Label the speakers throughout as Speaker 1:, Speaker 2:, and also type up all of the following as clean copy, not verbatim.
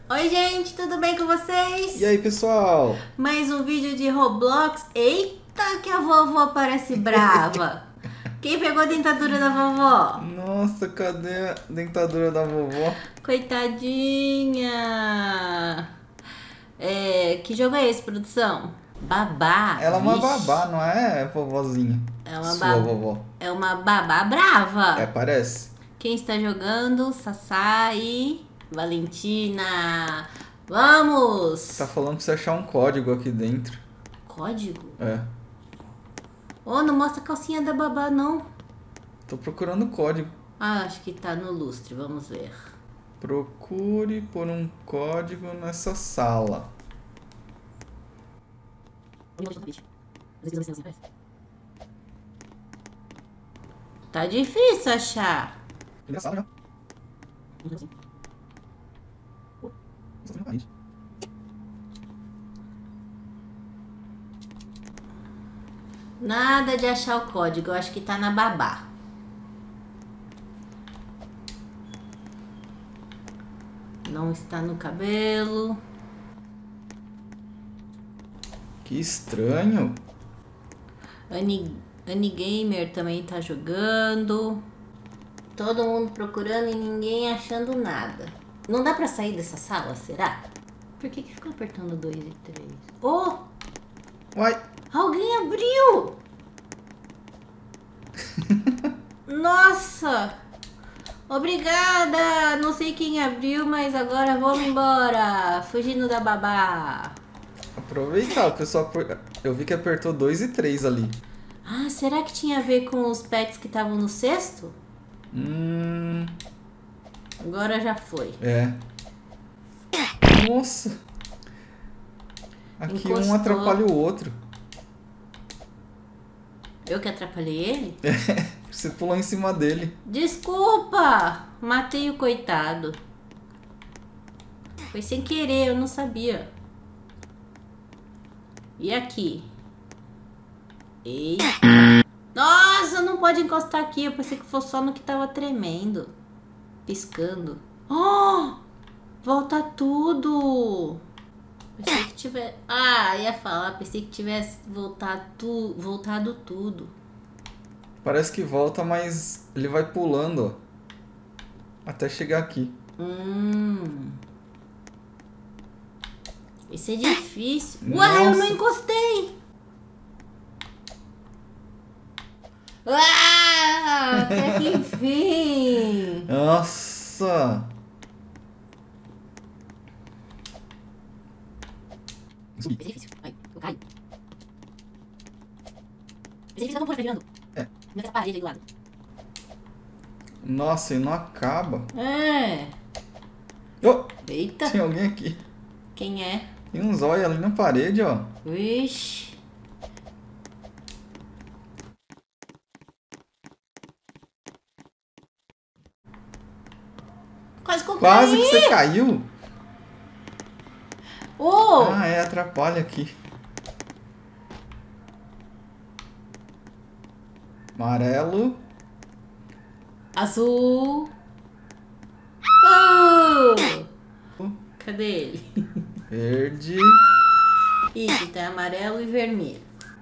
Speaker 1: Oi gente, tudo bem com vocês?
Speaker 2: E aí, pessoal?
Speaker 1: Mais um vídeo de Roblox. Eita, que a vovó parece brava. Quem pegou a dentadura da vovó?
Speaker 2: Nossa, cadê a dentadura da vovó?
Speaker 1: Coitadinha. Que jogo é esse, produção? Babá.
Speaker 2: Ela é uma
Speaker 1: Vixe.
Speaker 2: babá, não é vovozinha?
Speaker 1: É uma
Speaker 2: Sua vovó.
Speaker 1: É uma babá brava.
Speaker 2: Parece.
Speaker 1: Quem está jogando? Sassá e Valentina. Vamos!
Speaker 2: Tá falando pra você achar um código aqui dentro.
Speaker 1: Código?
Speaker 2: É.
Speaker 1: Oh, não mostra a calcinha da babá, não.
Speaker 2: Tô procurando o código.
Speaker 1: Ah, acho que tá no lustre, vamos ver.
Speaker 2: Procure por um código nessa sala.
Speaker 1: Tá difícil achar.
Speaker 2: Na sala já.
Speaker 1: Nada de achar o código, eu acho que tá na babá. Não está no cabelo.
Speaker 2: Que estranho.
Speaker 1: Annie Gamer também tá jogando. Todo mundo procurando e ninguém achando nada. Não dá pra sair dessa sala, será? Por que ficou apertando 2 e 3? Oh!
Speaker 2: Uai.
Speaker 1: Alguém abriu! Nossa! Obrigada! Não sei quem abriu, mas agora vamos embora. Fugindo da babá.
Speaker 2: Aproveitar, o pessoal. Eu vi que apertou 2 e 3 ali.
Speaker 1: Ah, será que tinha a ver com os pets que estavam no cesto? Agora já foi.
Speaker 2: É. Nossa. Aqui
Speaker 1: Encostou.
Speaker 2: um atrapalha o outro.
Speaker 1: Eu que atrapalhei ele?
Speaker 2: Você pulou em cima dele.
Speaker 1: Desculpa! Matei o coitado. Foi sem querer, eu não sabia. E aqui? Eita! Nossa, não pode encostar aqui. Eu pensei que fosse só no que tava tremendo. Piscando. Oh! Volta tudo! Pensei que tivesse... Ah, ia falar. Pensei que tivesse voltado tudo.
Speaker 2: Parece que volta, mas ele vai pulando, ó, até chegar aqui.
Speaker 1: Isso é difícil.
Speaker 2: Nossa.
Speaker 1: Uai, eu não encostei! Ah, até que enfim!
Speaker 2: Nossa!
Speaker 1: Isso é difícil. Ai, eu caio. Isso é difícil, eu não vou ficar girando.
Speaker 2: É.
Speaker 1: Nessa parede aí do lado.
Speaker 2: Nossa, e não acaba.
Speaker 1: É.
Speaker 2: Oh,
Speaker 1: Eita.
Speaker 2: tem alguém aqui.
Speaker 1: Quem é?
Speaker 2: Tem um zóio ali na parede, ó.
Speaker 1: Vixe. Quase que eu
Speaker 2: Quase
Speaker 1: caí.
Speaker 2: que você caiu.
Speaker 1: Oh.
Speaker 2: Ah, atrapalha aqui. Amarelo.
Speaker 1: Azul. Cadê ele?
Speaker 2: Verde.
Speaker 1: Isso, tem amarelo e vermelho.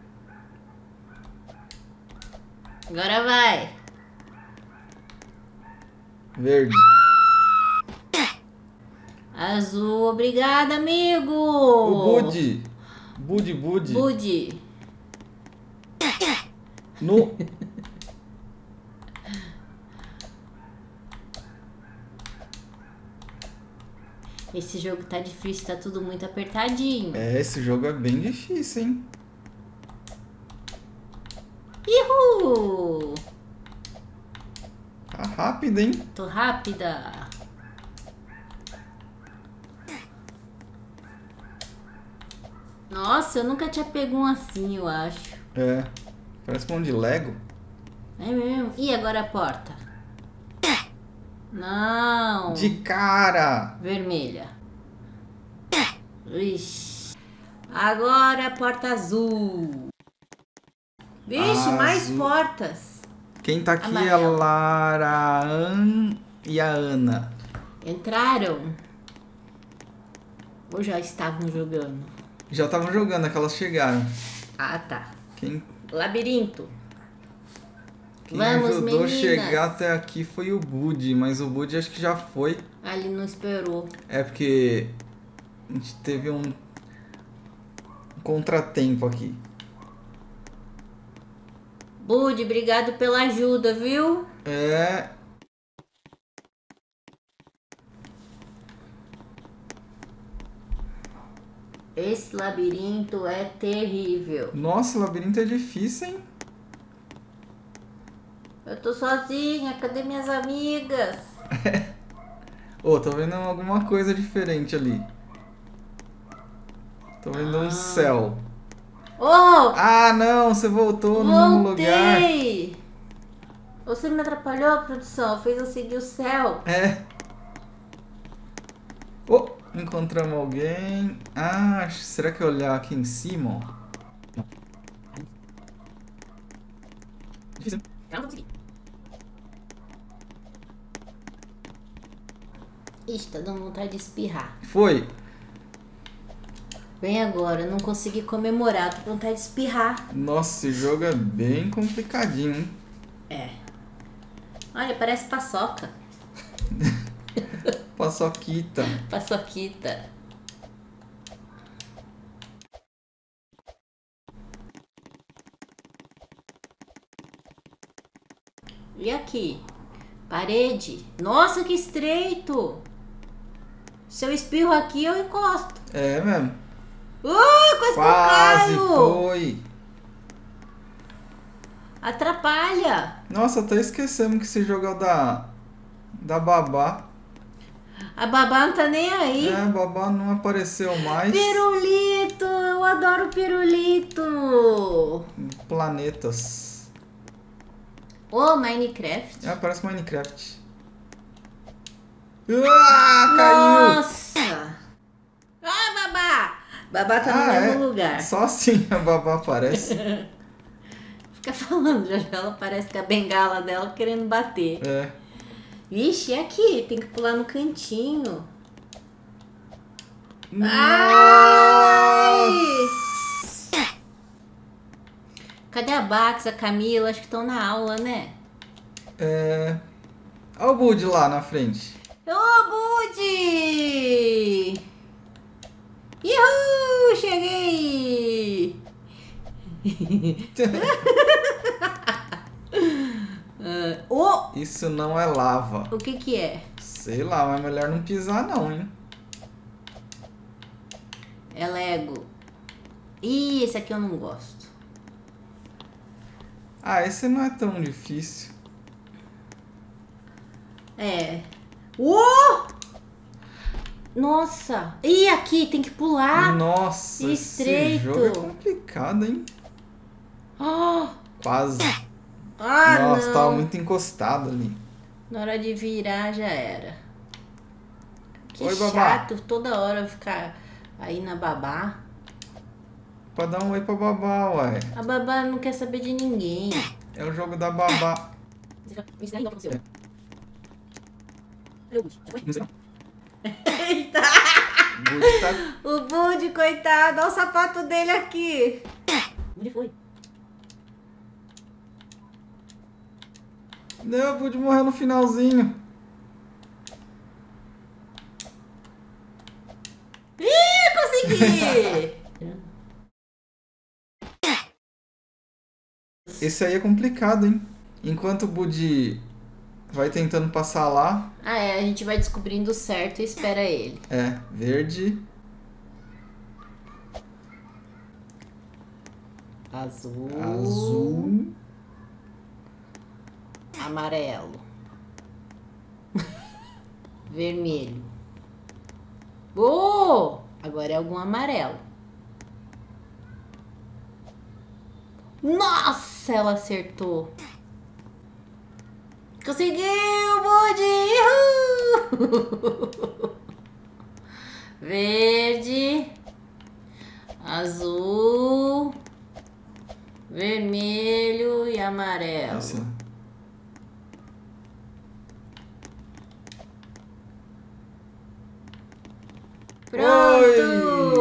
Speaker 1: Agora vai.
Speaker 2: Verde.
Speaker 1: Azul, obrigada, amigo.
Speaker 2: O Budi. Budi.
Speaker 1: Budi.
Speaker 2: No...
Speaker 1: Esse jogo tá difícil, tá tudo muito apertadinho.
Speaker 2: Esse jogo é bem difícil, hein?
Speaker 1: Ihu!
Speaker 2: Tá rápido, hein?
Speaker 1: Tô rápida. Nossa, eu nunca tinha pego um assim, eu acho.
Speaker 2: É. Parece um monte de Lego.
Speaker 1: É mesmo? E agora a porta? Não.
Speaker 2: De cara!
Speaker 1: Vermelha. Ixi. Agora a porta azul. Vixe, mais
Speaker 2: Azul.
Speaker 1: portas.
Speaker 2: Quem tá aqui é a
Speaker 1: Amarelo.
Speaker 2: Lara e a Ana.
Speaker 1: Entraram. Ou já estavam jogando?
Speaker 2: Já estavam jogando, é que elas chegaram.
Speaker 1: Ah, tá.
Speaker 2: Quem
Speaker 1: Labirinto.
Speaker 2: ajudou a
Speaker 1: meninas.
Speaker 2: chegar até aqui foi o Bud, mas o Bud acho que já foi.
Speaker 1: Ah, ele não esperou.
Speaker 2: É porque a gente teve um contratempo aqui.
Speaker 1: Bud, obrigado pela ajuda, viu?
Speaker 2: É.
Speaker 1: Esse labirinto é terrível.
Speaker 2: Nossa, o labirinto é difícil, hein?
Speaker 1: Eu tô sozinha, cadê minhas amigas?
Speaker 2: Ô, tô vendo alguma coisa diferente ali. Tô vendo um céu.
Speaker 1: Oh!
Speaker 2: Ah, não, você voltou no mesmo lugar.
Speaker 1: Voltei! Você me atrapalhou, produção, fez eu seguir o céu.
Speaker 2: É. Oh, encontramos alguém. Ah, será que eu olhar aqui em cima? Ó? Difícil.
Speaker 1: Eu não consegui. Ixi, tá dando vontade de espirrar.
Speaker 2: Foi.
Speaker 1: Vem agora, eu não consegui comemorar, tô com vontade de espirrar.
Speaker 2: Nossa, esse jogo é bem complicadinho, hein?
Speaker 1: É. Olha, parece paçoca.
Speaker 2: Paçoquita.
Speaker 1: Paçoquita. E aqui? Parede. Nossa, que estreito! Se eu espirro aqui, eu encosto.
Speaker 2: É mesmo.
Speaker 1: Quase que eu
Speaker 2: Quase
Speaker 1: caio!
Speaker 2: foi.
Speaker 1: Atrapalha!
Speaker 2: Nossa, até esquecemos que esse jogo é o da Babá.
Speaker 1: A babá não tá nem aí.
Speaker 2: É, a Babá não apareceu mais.
Speaker 1: Pirulito! Eu adoro pirulito!
Speaker 2: Planetas.
Speaker 1: Ô, Minecraft.
Speaker 2: É, parece Minecraft. Ah, caiu!
Speaker 1: Nossa! Ah, babá! Babá tá no mesmo lugar.
Speaker 2: Só assim a Babá aparece.
Speaker 1: Fica falando, já ela parece que a bengala dela querendo bater.
Speaker 2: É.
Speaker 1: Vixe, e aqui? Tem que pular no cantinho.
Speaker 2: Ai!
Speaker 1: Cadê a Bax, a Camila? Acho que estão na aula, né?
Speaker 2: É. Olha o Bud lá na frente.
Speaker 1: Ô, Budi! Uhul! Cheguei!
Speaker 2: Isso não é lava.
Speaker 1: O que que é?
Speaker 2: Sei lá, mas é melhor não pisar não, hein?
Speaker 1: É Lego. Ih, esse aqui eu não gosto.
Speaker 2: Ah, esse não é tão difícil.
Speaker 1: É. Nossa! Ih, aqui tem que pular.
Speaker 2: Nossa,
Speaker 1: estreito.
Speaker 2: esse jogo é complicado, hein? Quase. Nossa,
Speaker 1: Não.
Speaker 2: tava muito encostado ali.
Speaker 1: Na hora de virar já era. Que
Speaker 2: Oi, babá.
Speaker 1: chato toda hora ficar aí na babá.
Speaker 2: Pra dar um oi pra Babá, ué.
Speaker 1: A babá não quer saber de ninguém.
Speaker 2: É o jogo da Babá.
Speaker 1: Eita!
Speaker 2: Bud tá...
Speaker 1: O Bud, coitado, olha o sapato dele aqui. Onde foi?
Speaker 2: Não, o Bud morreu no finalzinho.
Speaker 1: Consegui!
Speaker 2: Esse aí é complicado, hein? Enquanto o Bud vai tentando passar lá.
Speaker 1: Ah, é, a gente vai descobrindo certo e espera ele.
Speaker 2: É, verde. Azul.
Speaker 1: Amarelo. Vermelho. Agora é algum amarelo. Nossa, ela acertou. Conseguiu, Budi! Uhul! Verde, azul, vermelho e amarelo.
Speaker 2: Nossa.
Speaker 1: Pronto!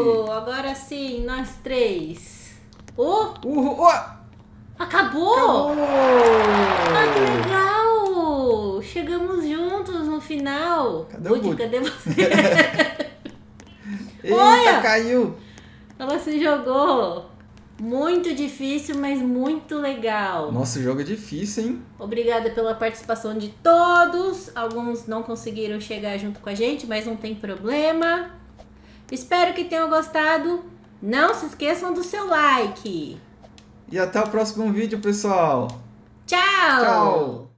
Speaker 1: Agora sim, nós três. Oh! Acabou!
Speaker 2: Acabou!
Speaker 1: Ah, que legal! Chegamos juntos no final.
Speaker 2: Cadê o Woody?
Speaker 1: Cadê você?
Speaker 2: Eita,
Speaker 1: Olha!
Speaker 2: caiu!
Speaker 1: Ela se jogou. Muito difícil, mas muito legal.
Speaker 2: Nossa, o jogo é difícil, hein?
Speaker 1: Obrigada pela participação de todos. Alguns não conseguiram chegar junto com a gente, mas não tem problema. Espero que tenham gostado. Não se esqueçam do seu like.
Speaker 2: E até o próximo vídeo, pessoal.
Speaker 1: Tchau!
Speaker 2: Tchau!